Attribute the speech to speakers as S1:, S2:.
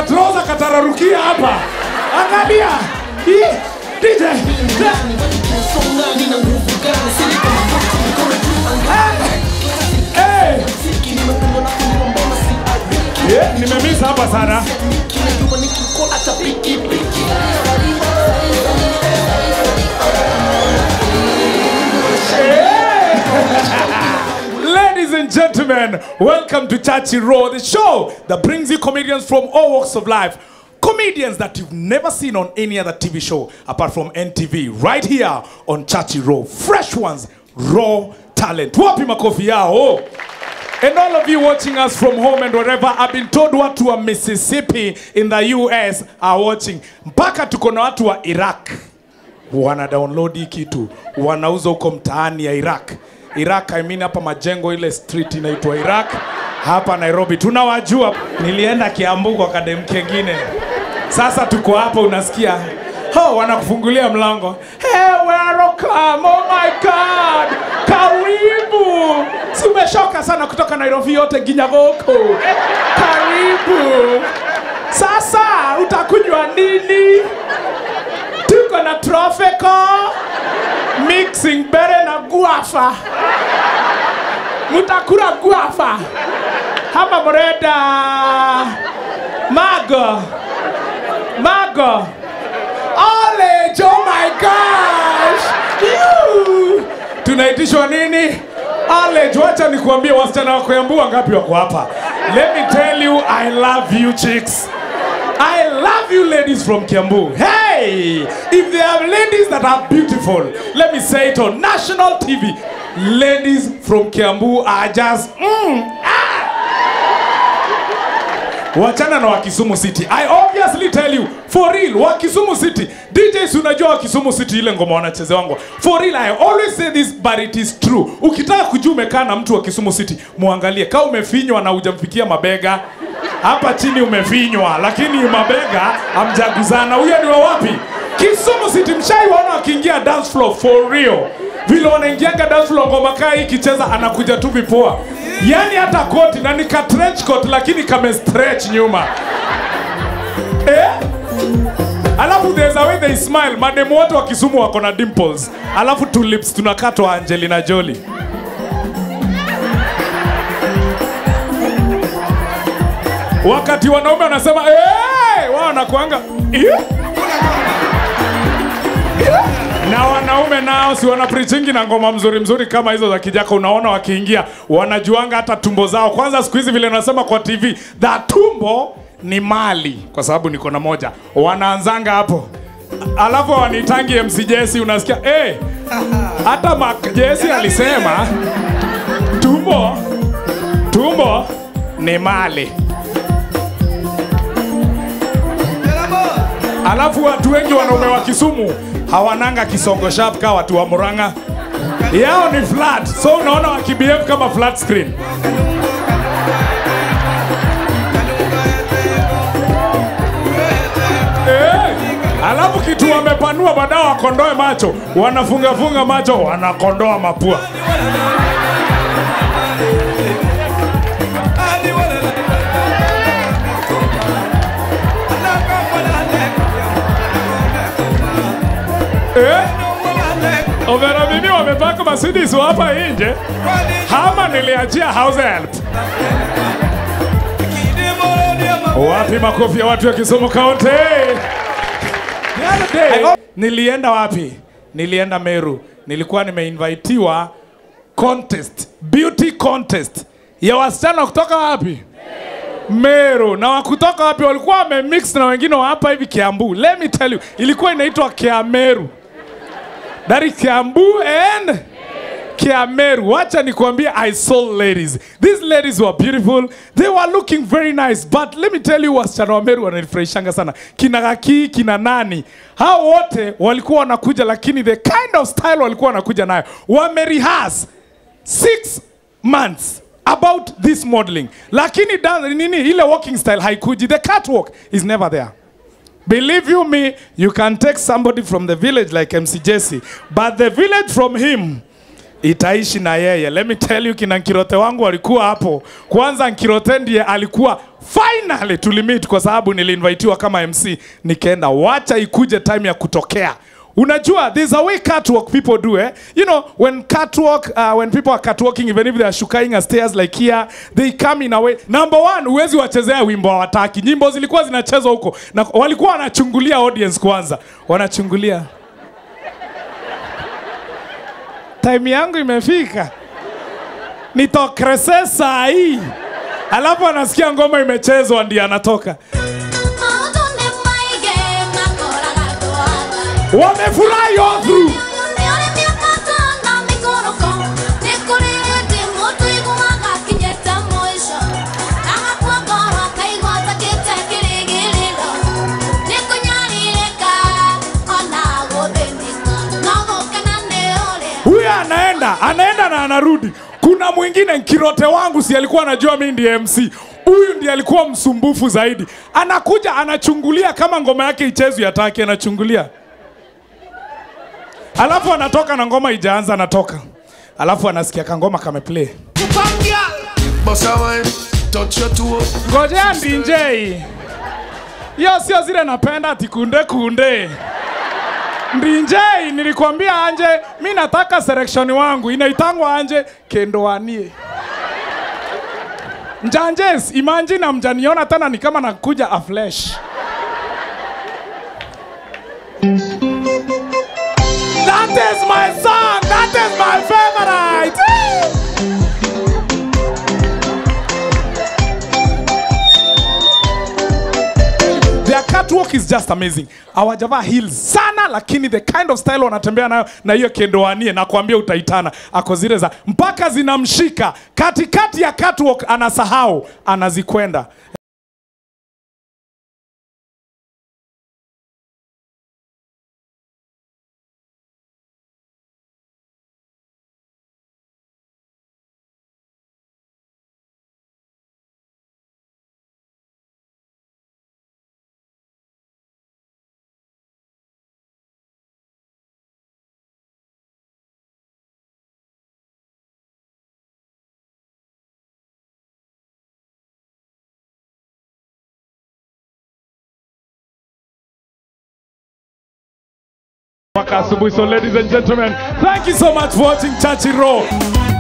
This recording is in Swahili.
S1: katroza katararukia hapa. Angalia. DJ. Yeah, nimemisa hapa sana. Ladies and gentlemen, welcome to Chachi Raw, the show that brings you comedians from all walks of life. Comedians that you've never seen on any other TV show apart from NTV, right here on Chachi Raw. Fresh ones, raw talent. Wapi makofi yao. And all of you watching us from home and wherever, I've been told watu wa Mississippi in the US are watching. Mpaka tuko na watu wa Iraq. Wana download kitu. Wanauza huko mtaani ya Iraq. Iraq, I mean hapa majengo ile street inaitwa Iraq. Hapa Nairobi. Tunawajua. Nilienda Kiambu kwa kadem kengine. Sasa tuko hapa unasikia. Wanakufungulia mlango. Hey, welcome. Oh my God. Karibu. Si umeshoka sana kutoka Nairobi yote Ginyagoko. Karibu. Sasa utakunywa nini? Tuko na Tropical mixing bere na guava. Mutakura guava. Hapa mreda. Mago. Orange, oh my gosh! Tunaitishwa nini? Orange, wacha nikuambie wasichana wako Kiambu wangapi wako hapa. Let me tell you, I love you chicks. I love you ladies from Kiambu. Hey! If there are ladies that are beautiful, let me say it on national TV. Ladies from Kiambu are just Wachana na Wakisumu City. I obviously tell you, for real, Wakisumu City. DJs unajua Wakisumu City ile ngoma wanacheze wangu. For real, I always say this, but it is true. Ukitaka kujua umekaa na mtu wa Kisumu City, muangalie. Kama umefinywa na hujamfikia mabega, hapa chini umefinywa, lakini mabega hamjaguzana. Huyo ni wa wapi? Kisumu City. Mshaiwaona wakiingia dance floor for real. Vile wanaingianga dance floor ngoma kaa ikicheza anakuja tu vipoa. Yani hata koti na ni ka trench coat lakini kame stretch nyuma. Alafu there's a way they smile. Mademu wote wa Kisumu wako na dimples. Alafu two lips tunakatwa Angelina Jolie. Wakati wanaume wanasema wao wanakuanga na wanaume nao si wana preachingi na ngoma mzuri kama hizo za Kijaka. Unaona wakiingia wanajuanga hata tumbo zao. Kwanza siku hizi vile nasema kwa TV, that tumbo ni mali kwa sababu niko na moja. Wanaanzanga hapo. Alafu wanitangi MC Jesse unasikia hata Mark Jesse alisema tumbo ni mali. Alafu watu wengi wanaume wa Kisumu hawananga kisongo sharp kama watu wa Murang'a. Yao ni flat. So unaona wakibehave kama flat screen. Alafu kitu wamepanua badala wakondoe macho, wanafunga macho, wanakondoa mapua. Overa mimi wamepaka Mercedes hapa nje. Hama niliachia house help. Wapi makofi ya watu wa Kisumu County? Nilienda wapi? Nilienda Meru. Nilikuwa nimeinvitiwa contest, beauty contest. Ya wasichana kutoka wapi? Meru. Na wakutoka wapi walikuwa wamemix na wengine wa hapa hivi Kiambu. Let me tell you, ilikuwa inaitwa Kiameru. That is Kiambu and Kiameru. Wacha nikuambie, I saw ladies. These ladies were beautiful. They were looking very nice. But let me tell you, wasichana wa Meru wananifurahishanga sana. Kina Gaki, kina nani. Hao wote walikuwa wanakuja, lakini the kind of style walikuwa wanakuja nayo. Wamerihas 6 months about this modeling. Lakini nini ile walking style haikuji. The catwalk is never there. Believe you me, you can take somebody from the village like MC Jesse, but the village from him, itaishi na yeye. Let me tell you, kina Nkirote wangu walikuwa hapo. Kwanza Nkirote ndiye alikuwa finally tulimit kwa sababu niliinvitiwa kama MC. Nikaenda, wacha ikuje time ya kutokea. Unajua, there's a way catwalk people do, eh? You know, when people are catwalking, even if they are shukaing stairs like here, they come in a way. Number one, uwezi wachezea wimbo hawataki. Nyimbo zilikuwa zinachezwa huko. Na walikuwa wanachungulia audience kwanza. Wanachungulia. Time yangu imefika. Nitokrese saa hii. Alafu anasikia ngoma imechezwa ndiye anatoka. Wamefurahi all through. Huyu anaenda na anarudi. Kuna mwingine Nkirote wangu si alikuwa anajua mimi ndiye MC. Huyu ndiye alikuwa msumbufu zaidi. Anakuja anachungulia kama ngoma yake ichezwe yataki, anachungulia. Alafu anatoka na ngoma ijaanza, anatoka. Alafu anasikia kangoma kameplay. Ngojea DJ. Yo sio zile napenda ati kunde. DJ nilikwambia anje, mimi nataka selection wangu inaitangwa anje kendoanie. Njanjes, imagine mjaniona tena ni kama nakuja a flash. That is my song. That is my favorite. Their catwalk is just amazing. Hawajavaa heels sana, lakini the kind of style wanatembea nayo na hiyo kendoanie na kuambia utaitana. Ako zile za mpaka zinamshika katikati ya catwalk, anasahau, anazikwenda. So ladies and gentlemen, thank you so much for watching Chachi Raw.